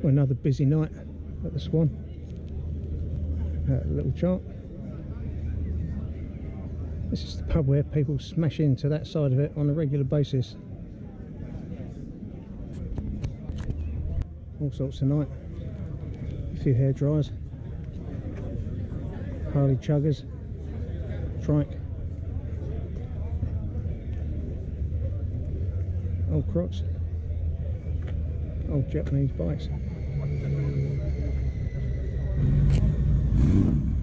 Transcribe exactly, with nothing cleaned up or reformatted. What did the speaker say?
Well, another busy night at the Swan. Uh, a little chart. This is the pub where people smash into that side of it on a regular basis. All sorts tonight. A few hair dryers, Harley chuggers, trike, old Crocs, old Japanese bikes.